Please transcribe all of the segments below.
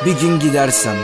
bir gün gidersem.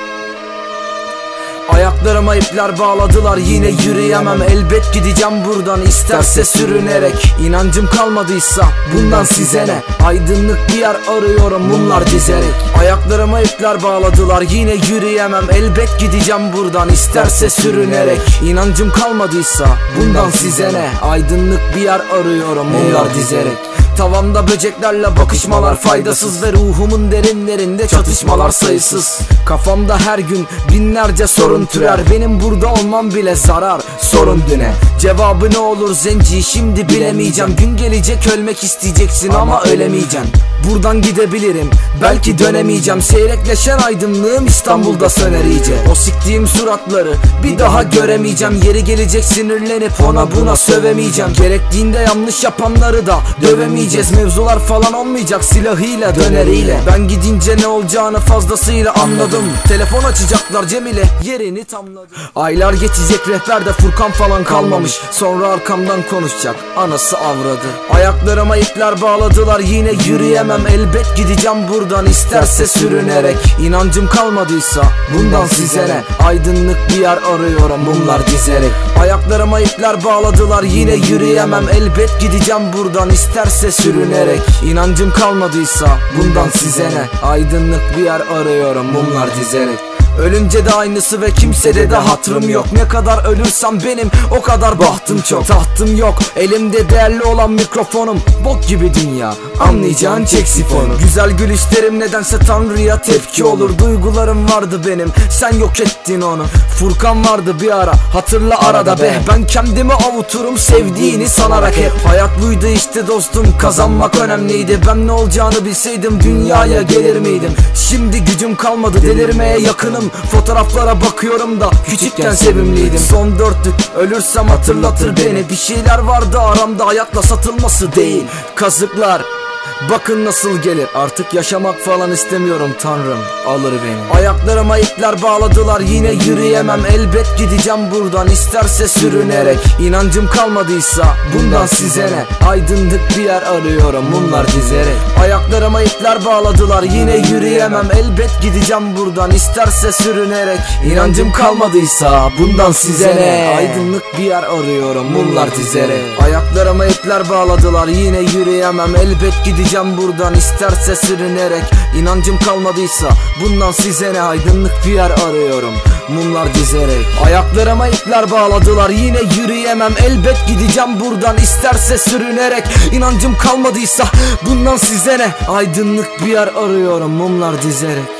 Ayaklarıma ipler bağladılar, yine yürüyemem. Elbet gideceğim buradan, isterse sürünerek. İnancım kalmadıysa bundan size ne? Aydınlık bir yer arıyorum, mumlar dizerek. Ayaklarıma ipler bağladılar, yine yürüyemem. Elbet gideceğim buradan, isterse sürünerek. İnancım kalmadıysa bundan size ne? Aydınlık bir yer arıyorum, mumlar dizerek. Tavamda böceklerle bakışmalar faydasız ve ruhumun derinlerinde çatışmalar sayısız. Kafamda her gün binlerce sorun türer, benim burada olmam bile zarar, sorun düne. Cevabı ne olur zenci, şimdi bilemeyeceğim. Gün gelecek ölmek isteyeceksin ama ölemeyeceksin. Buradan gidebilirim, belki dönemeyeceğim. Seyrekleşen aydınlığım İstanbul'da söner iyice. O siktiğim suratları bir daha göremeyeceğim. Yeri gelecek sinirlenip ona buna sövemeyeceğim. Gerektiğinde yanlış yapanları da dövemeyeceğiz. Mevzular falan olmayacak silahıyla döneriyle. Ben gidince ne olacağını fazlasıyla anladım. Telefon açacaklar Cemile, yerini tamladı. Aylar geçecek, rehberde Furkan falan kalmamış. Sonra arkamdan konuşacak anası avradı. Ayaklarıma ipler bağladılar, yine yürüyemem. Elbet gideceğim buradan, isterse sürünerek. İnancım kalmadıysa bundan size ne? Aydınlık bir yer arıyorum, mumlar dizerek. Ayaklarıma ipler bağladılar, yine yürüyemem. Elbet gideceğim buradan, isterse sürünerek. İnancım kalmadıysa bundan size ne? Aydınlık bir yer arıyorum, mumlar dizerek. Ölünce de aynısı ve kimsede de hatırım yok. Ne kadar ölürsem benim o kadar bahtım çok. Tahtım yok, elimde değerli olan mikrofonum. Bok gibi dünya, anlayacağın çek sifonu. Güzel gülüşlerim nedense Tanrı'ya tepki olur. Duygularım vardı benim, sen yok ettin onu. Furkan vardı bir ara, hatırla arada be. Ben kendimi avuturum sevdiğini sanarak hep. Hayat buydu işte dostum, kazanmak önemliydi. Ben ne olacağını bilseydim dünyaya gelir miydim? Şimdi gücüm kalmadı, delirmeye yakınım. Fotoğraflara bakıyorum da küçükken sevimliydim. Son dörtlük, ölürsem hatırlatır beni. Bir şeyler vardı aramda, hayatla satılması değil. Kazıklar bakın nasıl gelir. Artık yaşamak falan istemiyorum, Tanrım alır beni. Ayaklarıma ipler bağladılar, yine yürüyemem. Elbet gideceğim buradan, isterse sürünerek. İnancım kalmadıysa bundan size ne? Aydınlık bir yer arıyorum, mumlar dizerek. Ayaklarıma ipler bağladılar, yine yürüyemem. Elbet gideceğim buradan, isterse sürünerek. İnancım kalmadıysa bundan size ne? Aydınlık bir yer arıyorum, mumlar dizerek. Ayaklarıma ipler bağladılar, yine yürüyemem. Elbet gideceğim buradan, isterse sürünerek. İnancım kalmadıysa bundan size ne? Aydınlık bir yer arıyorum, mumlar dizerek. Ayaklarıma ipler bağladılar, yine yürüyemem. Elbet gideceğim buradan, isterse sürünerek. İnancım kalmadıysa bundan size ne? Aydınlık bir yer arıyorum, mumlar dizerek.